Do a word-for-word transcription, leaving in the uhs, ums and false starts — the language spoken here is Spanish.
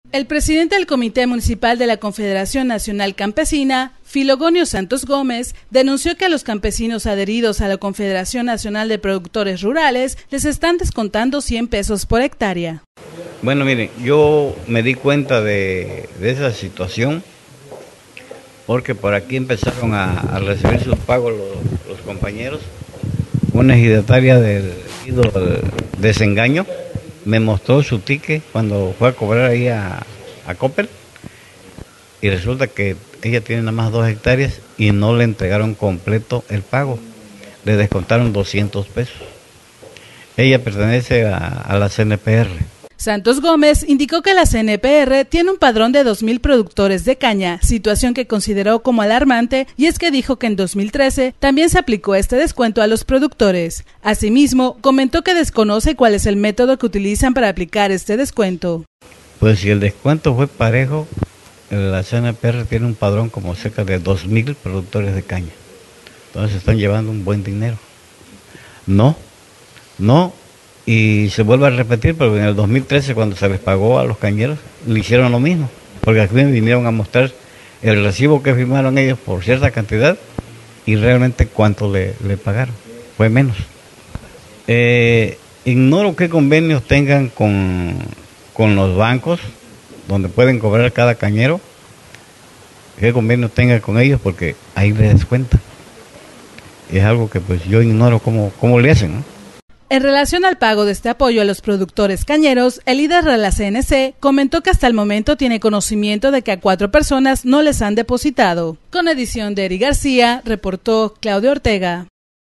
El presidente del Comité Municipal de la Confederación Nacional Campesina, Filogonio Santos Gómez, denunció que a los campesinos adheridos a la Confederación Nacional de Productores Rurales les están descontando cien pesos por hectárea. Bueno, miren, yo me di cuenta de, de esa situación porque por aquí empezaron a, a recibir sus pagos los, los compañeros. Una ejidataria del Desengaño me mostró su ticket cuando fue a cobrar ahí a, a Coppel y resulta que ella tiene nada más dos hectáreas y no le entregaron completo el pago, le descontaron doscientos pesos. Ella pertenece a, a la C N P R. Santos Gómez indicó que la C N P R tiene un padrón de dos mil productores de caña, situación que consideró como alarmante, y es que dijo que en dos mil trece también se aplicó este descuento a los productores. Asimismo, comentó que desconoce cuál es el método que utilizan para aplicar este descuento. Pues si el descuento fue parejo, la C N P R tiene un padrón como cerca de dos mil productores de caña. Entonces están llevando un buen dinero. No, no. Y se vuelve a repetir, porque en el dos mil trece, cuando se les pagó a los cañeros, le hicieron lo mismo, porque aquí me vinieron a mostrar el recibo que firmaron ellos por cierta cantidad y realmente cuánto le, le pagaron, fue menos. Eh, ignoro qué convenios tengan con, con los bancos, donde pueden cobrar cada cañero, qué convenios tengan con ellos, porque ahí les descuentan. Es algo que pues yo ignoro cómo, cómo le hacen, ¿no? En relación al pago de este apoyo a los productores cañeros, el líder de la C N C comentó que hasta el momento tiene conocimiento de que a cuatro personas no les han depositado. Con edición de Eri García, reportó Claudio Ortega.